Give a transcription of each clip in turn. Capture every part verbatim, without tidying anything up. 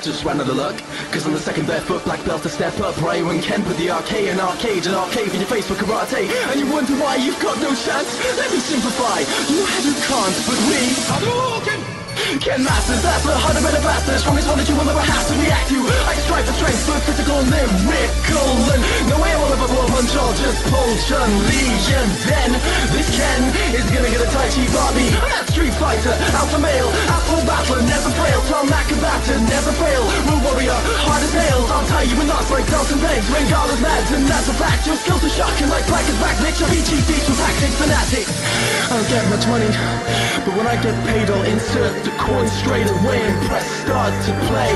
just ran out of luck. Cause on the second barefoot black belt to step up, Ryu and Ken put the arcade in arcade and arcade in your face for karate. And you wonder why you've got no chance? Let me simplify. You had you can't, but we Hadouken! Ken Masters, that's a harder, better, faster, strongest one that you will ever have to react to. I can strive for strength, but physical and lyrical. And no way I will ever blow a punch, I'll just pull Chun-Li. And then, this Ken is gonna get a Tai Chi Barbie. I'm that Street Fighter, alpha male, apple battler, never fail. Tom Macabata, never fail. Rule warrior, hard as nails. I'll tie you in knots like belts and pegs. Rengala's mad, and that's a fact. Your skills are shocking like black as back. Nick Chavici, teach from tactics, fanatics. I don't get much money, but when I get paid, I'll insert the coin straight away and press start to play.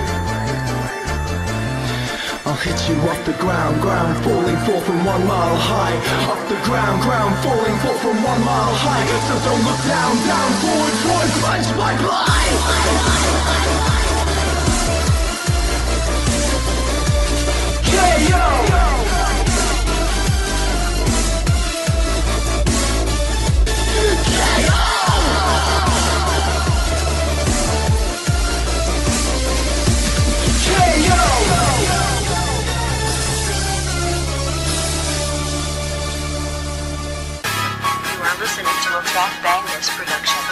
I'll hit you off the ground, ground falling fall from one mile high. Off the ground, ground falling fall from one mile high. So don't look down, down, forward, forward, punch my blind. K O! Listening to a Fat Bangers production.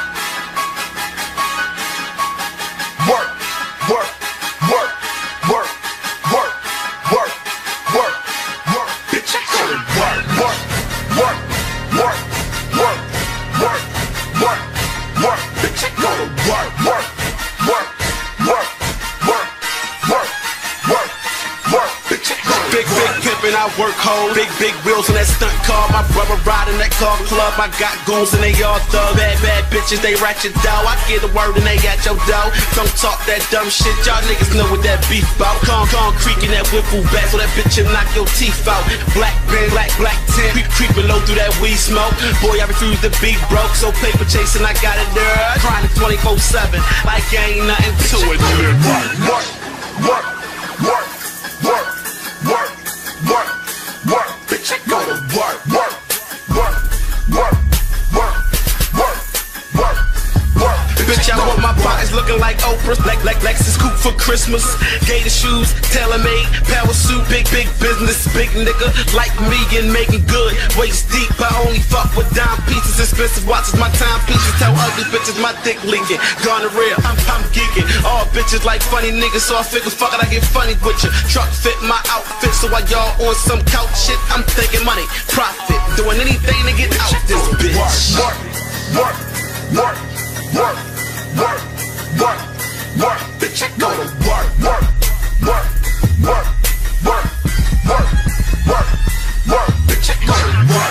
Work, work, work, work, work, work, work, work. Bitch, I call it work, work, work, work, work, work, work, work. Bitch, I call it work, work, work, work, work, work, work, work. Bitch, I call it big, big pimpin', I work hard. Big, big wheels on that stunt car. My brother riding that car club. I got goons and they all thug. Bad, bad bitches, they ratchet dough. I get a word and they got your dough. Don't talk that dumb shit, y'all niggas know what that beef bout. Con, con, creaking that whiffle back so that bitch will knock your teeth out. Black band, black, black tent. Creep, creeping low through that weed smoke. Boy, I refuse to be broke. So paper chasing, I got it there. Grinding twenty-four seven like ain't nothing to it. work, work, work, work, work, work, work, work. Bitch, I go to work, work, work, work, work, work, work, work. Bitch, I want my pockets looking like Oprah. Like, like Lexus coupe for Christmas. Gator shoes, tailor-made, power suit, big, big business, big nigga like me and making good. Waist deep, I only fuck with dime pieces, expensive watches, my timepieces. Tell ugly bitches my dick leaking. Gonorrhea, I'm, I'm geeking. All bitches like funny niggas, so I figure fuck it, I get funny with you. Truck fit my outfit, so while y'all on some couch shit, I'm thinking money, profit, doing anything to get out this bitch. Work, work, work, work, work, work, work. Bitch, I go to work, work, work, work, work, work, work, work. Bitch, I go to work.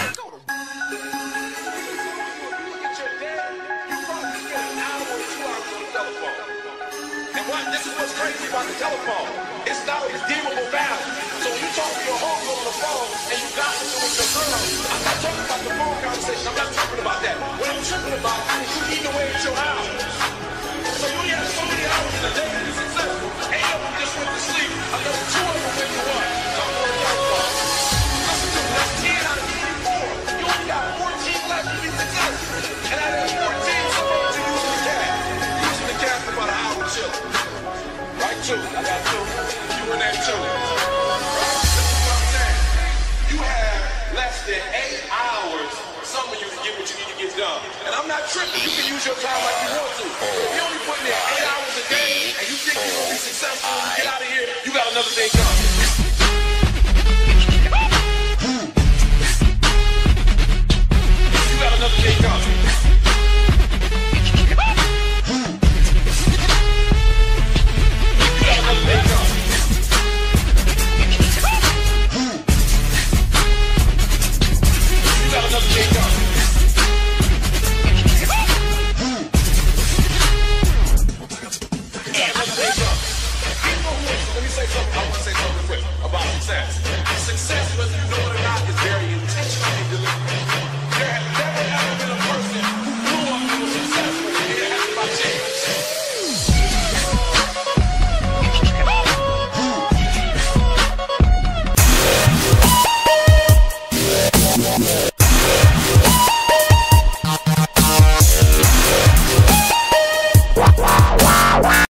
And what? This is what's crazy about the telephone. It's not a redeemable value. So when you talk to your homegirl on the phone and you got to do with your girl, I'm not talking about the phone conversation. I'm not tripping about that. What I'm tripping about is you eating away at your house. So you only have so many hours in a day to be successful. Eight of them just went to sleep. Another two of them went to what? Don't worry about that. Listen to me. That's ten out of twenty-four. You only got fourteen left to be successful. And out of that fourteen, some of them are using the cash. Using the cash for about an hour chill. Right, two. I got two. You and that two. Right? This is what I'm saying. You have less than eight hours. Some of you can get what you need to get done. And I'm not tripping. You can use your time like you want to. If you only putting in eight hours a day and you think you're going to be successful when you get out of here, you got another thing coming.